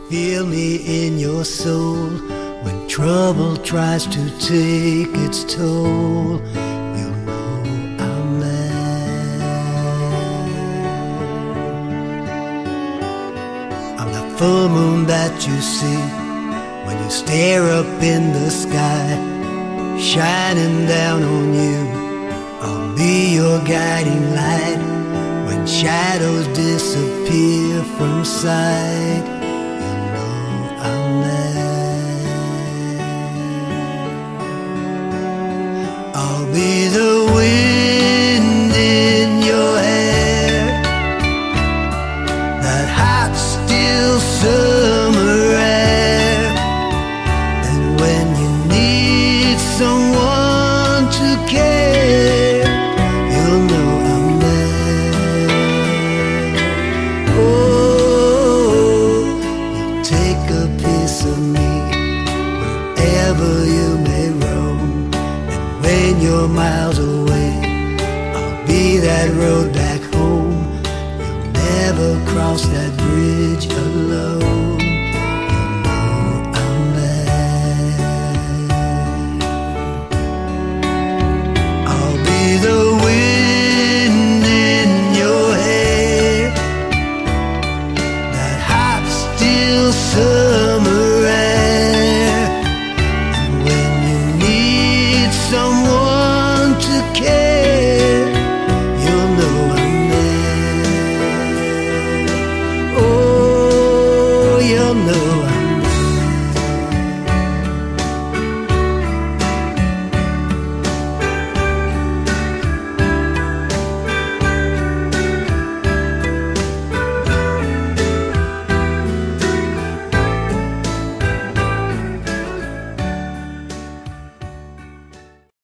Feel me in your soul when trouble tries to take its toll. You know I'm there. I'm the full moon that you see when you stare up in the sky, shining down on you. I'll be your guiding light when shadows disappear from sight. I'll be the wind in your hair, that hot, still summer air. And when you need someone to care, you'll know I'm there. Oh, you take a piece of me wherever you may roam. When you're miles away, I'll be that road back home. You'll never cross that bridge alone. You know I'm there. I'll be the wind in your hair, that hot, still sun.